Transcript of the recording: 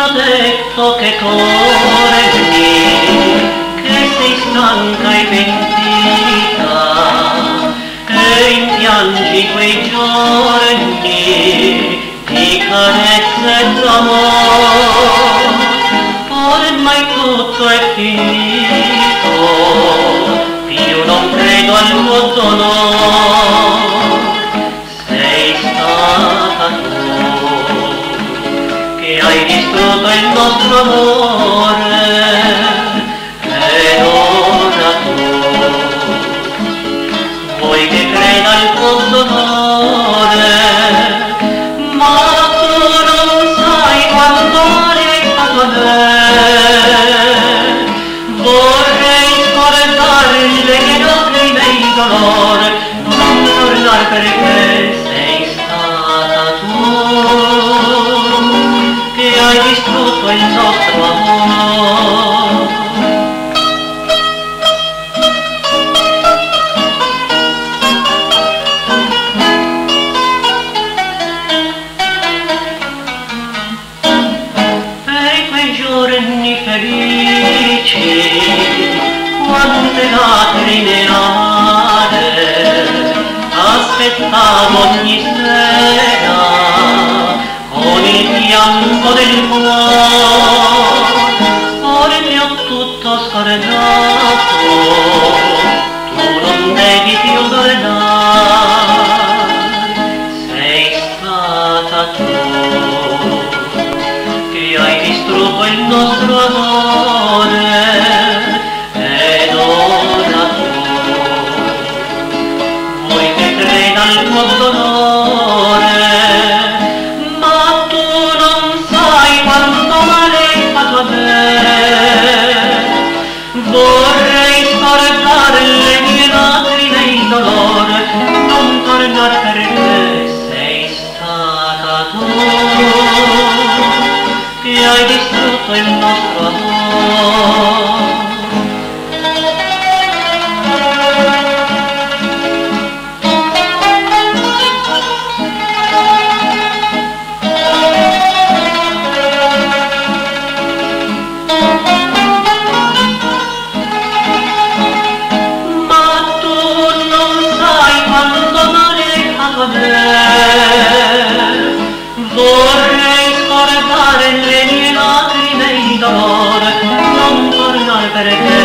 detto che torni, che sei stanca e pentita, che rimpiangi quei giorni di carezze e d'amore. Ormai tutto è finito, più non credo al tuo dolore. Sei stata tu che hai distrutto il nostro amore, ed ora tu vuoi che creda al tuo dolore, ma tu non sai quanto male hai fatto a me. Vorrei scordarle che noti nei dolore, non tornare perché sei stata tu che hai distrutto il nostro amore. Per quei giorni felici, quante lacrime amare, aspettavo ogni sera con il pianto del cuore. Ora mi ho tutto scordato, tu non devi più tornare. Sei stata tu che hai distrutto il nostro amore, ed ora tu vuoi che creda al tuo dolore, ma tu non sai quanto male hai fatto a me. Vorrei scordare le mie lacrime in dolore, non tornare perché sei stata tu che hai distrutto il nostro amore. Ma tu non sai quanto male hai fatto a me. Vorrei scordare le mie lacrime in dolore, non tornare perché